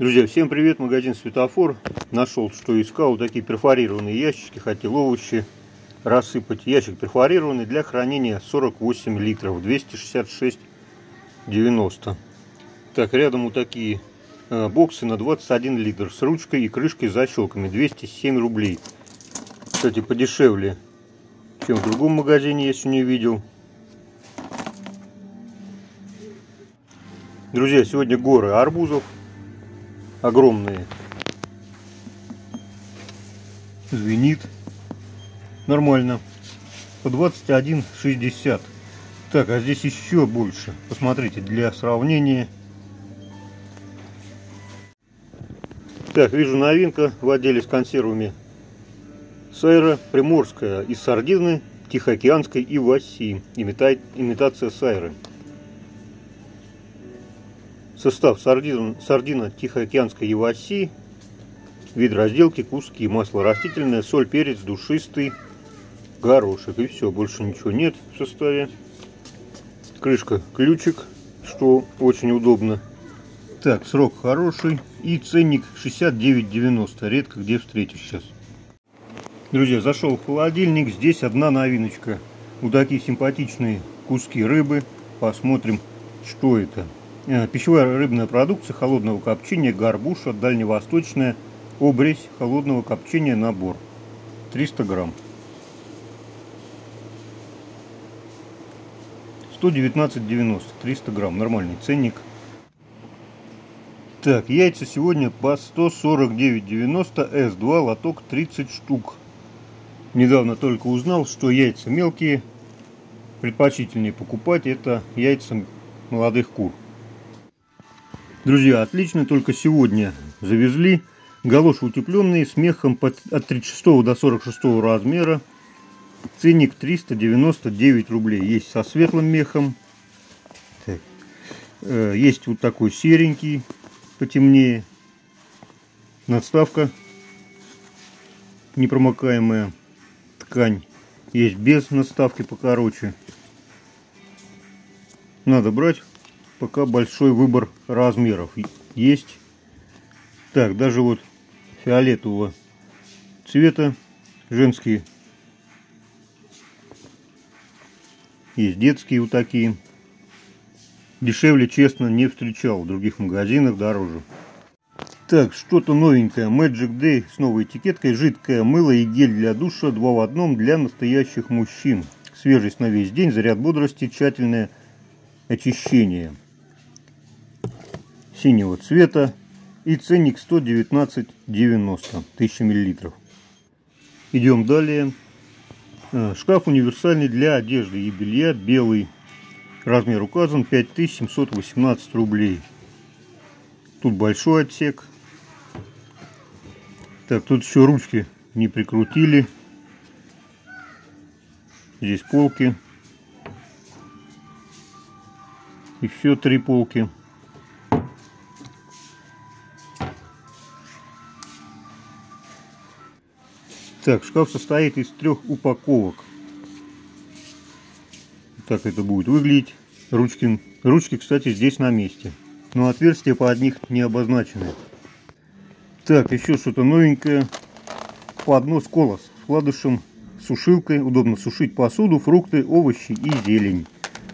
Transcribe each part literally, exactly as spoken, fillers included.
Друзья, всем привет! Магазин Светофор. Нашел, что искал. Такие перфорированные ящички. Хотел овощи рассыпать. Ящик перфорированный для хранения сорок восемь литров. двести шестьдесят шесть девяносто. Так, рядом вот такие э, боксы на двадцать один литр. С ручкой и крышкой с защелками. двести семь рублей. Кстати, подешевле, чем в другом магазине, если не видел. Друзья, сегодня горы арбузов. Огромные. Звенит. Нормально. По двадцать один шестьдесят. Так, а здесь еще больше. Посмотрите, для сравнения. Так, вижу новинка в отделе с консервами. Сайра приморская из сардины тихоокеанской и васи. Имита... Имитация сайры. Состав: сардина, сардина тихоокеанской иваси, вид разделки: куски, масло растительное, соль, перец, душистый горошек. И все, больше ничего нет в составе. Крышка, ключик, что очень удобно. Так, срок хороший и ценник шестьдесят девять девяносто. Редко где встретишь сейчас. Друзья, зашел в холодильник. Здесь одна новиночка. Вот такие симпатичные куски рыбы. Посмотрим, что это. Пищевая рыбная продукция холодного копчения, горбуша, дальневосточная, обрезь холодного копчения, набор. триста грамм. сто девятнадцать девяносто. триста грамм. Нормальный ценник. Так, яйца сегодня по сто сорок девять девяносто. эс два, лоток тридцать штук. Недавно только узнал, что яйца мелкие предпочтительнее покупать. Это яйца молодых кур. Друзья, отлично, только сегодня завезли. Галоши утепленные с мехом от тридцать шестого до сорок шестого размера. Ценник триста девяносто девять рублей. Есть со светлым мехом. Так. Есть вот такой серенький, потемнее. Надставка непромокаемая. Ткань. Есть без надставки покороче. Надо брать, пока большой выбор размеров есть. Так, даже вот фиолетового цвета женские. Есть детские вот такие. Дешевле, честно, не встречал. В других магазинах дороже. Так, что-то новенькое. Magic Day с новой этикеткой. Жидкое мыло и гель для душа. Два в одном для настоящих мужчин. Свежесть на весь день. Заряд бодрости. Тщательное очищение. Синего цвета. И ценник сто девятнадцать девяносто. тысяча миллилитров. Идем далее. Шкаф универсальный для одежды и белья. Белый. Размер указан. пять тысяч семьсот восемнадцать рублей. Тут большой отсек. Так, тут еще ручки не прикрутили. Здесь полки. Еще три полки. Так, шкаф состоит из трех упаковок. Так это будет выглядеть. Ручки, ручки, кстати, здесь на месте. Но отверстия под них не обозначены. Так, еще что-то новенькое. Поднос колос с вкладышем, сушилкой. Удобно сушить посуду, фрукты, овощи и зелень.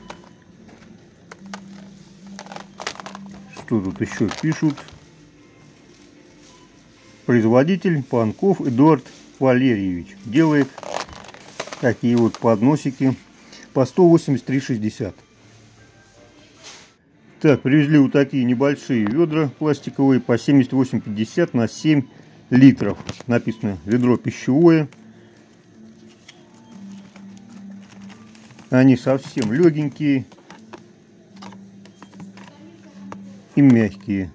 Что тут еще пишут? Производитель Панков Эдуард Валерьевич делает такие вот подносики по сто восемьдесят три шестьдесят. Так, привезли вот такие небольшие ведра пластиковые по семьдесят восемь пятьдесят на семь литров. Написано ведро пищевое. Они совсем легенькие и мягкие.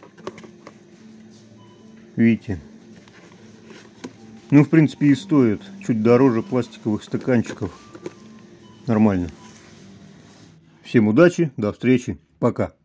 Видите? Ну, в принципе, и стоят чуть дороже пластиковых стаканчиков. Нормально. Всем удачи, до встречи, пока.